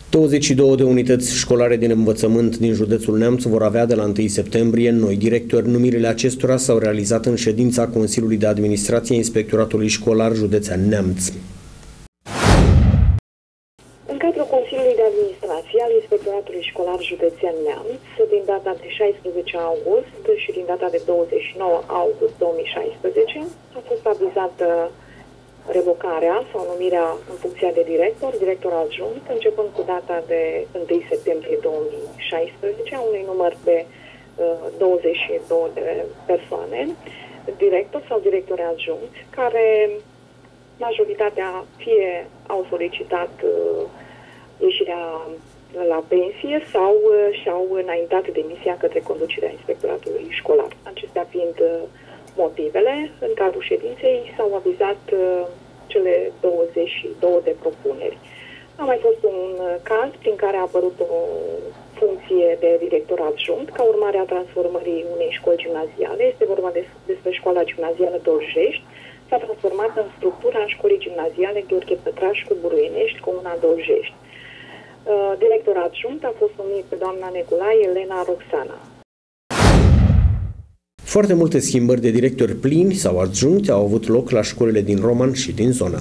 22 de unități școlare din învățământ din județul Neamț vor avea de la 1 septembrie noi directori. Numirile acestora s-au realizat în ședința Consiliului de Administrație a Inspectoratului Școlar Județean Neamț. În cadrul Consiliului de Administrație al Inspectoratului Școlar Județean Neamț, din data de 16 august și din data de 29 august 2016, a fost avizată revocarea sau numirea în funcția de director adjunct, începând cu data de 1 septembrie 2016, a unui număr de 22 de persoane, director sau directori adjuncți, care majoritatea fie au solicitat ieșirea la pensie sau și-au înaintat demisia către conducerea inspectoratului școlar. Acestea fiind motivele, în cadrul ședinței s-au avizat cele 22 de propuneri. A mai fost un caz prin care a apărut o funcție de director adjunct ca urmare a transformării unei școli gimnaziale. Este vorba despre școala gimnazială Doljești. S-a transformat în structura școlii gimnaziale Gheorghe Pătrașcu Buruienești, comuna Doljești. Director adjunct a fost numit pe doamna Neculae Elena Roxana. Foarte multe schimbări de directori plini sau adjuncți au avut loc la școlile din Roman și din zona.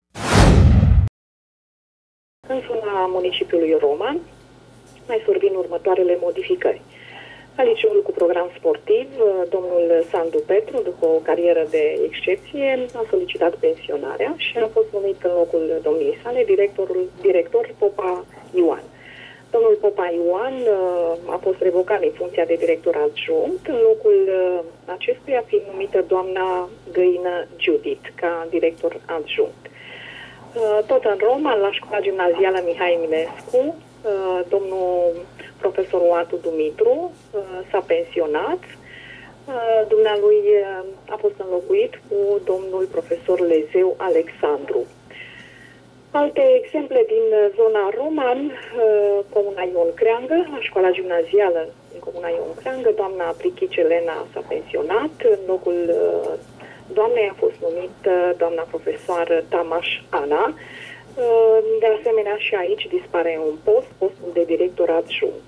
În zona municipiului Roman mai survin următoarele modificări. La liceul cu program sportiv, domnul Sandu Petru, după o carieră de excepție, a solicitat pensionarea și a fost numit în locul domniei sale director Popa Ioan. Domnul Popa Ioan a fost revocat din funcția de director adjunct, în locul acestuia fiind numită doamna Găină Judith ca director adjunct. Tot în Roma, la școala gimnazială Mihai Eminescu, domnul profesor Oatu Dumitru s-a pensionat. Dumnealui a fost înlocuit cu domnul profesor Lezeu Alexandru. Alte exemple din zona Roman, comuna Ion Creangă, la școala gimnazială din comuna Ion Creangă, doamna Plichici Elena s-a pensionat, în locul doamnei a fost numită doamna profesoară Tamaș Ana. De asemenea, și aici dispare un postul de director adjunct.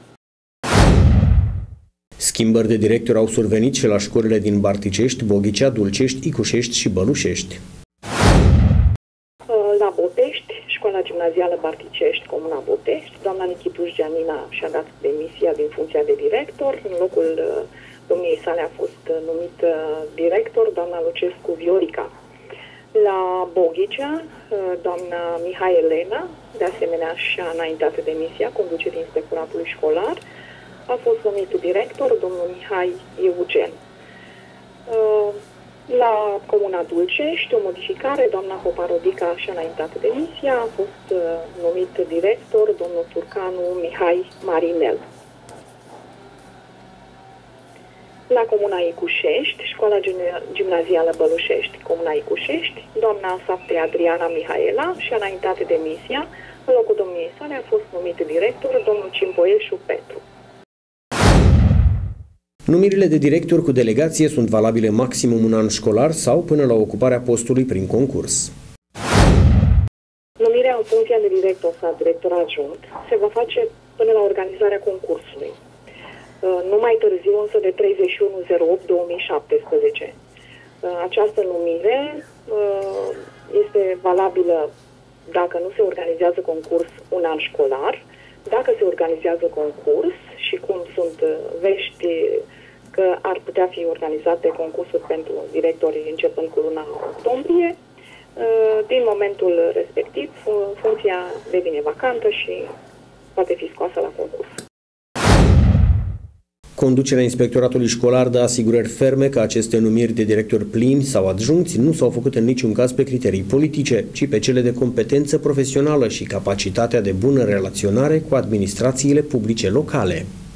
Schimbări de directori au survenit și la școlile din Barticești, Boghicea, Dulcești, Icușești și Bălușești. La Botești, școala gimnazială Barticești, comuna Botești, doamna Nichituș Gianina și-a dat demisia din funcția de director. În locul domniei sale a fost numit director doamna Lucescu Viorica. La Boghicea, doamna Mihai Elena, de asemenea și-a înaintat demisia conducerii inspectoratului școlar. A fost numit director domnul Mihai Eugen. La comuna Dulcești, o modificare, doamna Poparodica și-a înaintat demisia, a fost numit director domnul Turcanu Mihai Marinel. La comuna Icușești, școala gimnazială Bălușești, comuna Icușești, doamna Sapte Adriana Mihaela și-a înaintat demisia. În locul domniei sale a fost numit director domnul Cimpoieșu Petru. Numirile de directori cu delegație sunt valabile maximum un an școlar sau până la ocuparea postului prin concurs. Numirea în funcția de director sau director adjunct se va face până la organizarea concursului. Nu mai târziu însă de 31/08/2017. Această numire este valabilă dacă nu se organizează concurs un an școlar, dacă se organizează concurs și cum sunt vești că ar putea fi organizate concursuri pentru directori începând cu luna octombrie, din momentul respectiv funcția devine vacantă și poate fi scoasă la concurs. Conducerea inspectoratului școlar dă asigurări ferme că aceste numiri de directori plini sau adjuncți nu s-au făcut în niciun caz pe criterii politice, ci pe cele de competență profesională și capacitatea de bună relaționare cu administrațiile publice locale.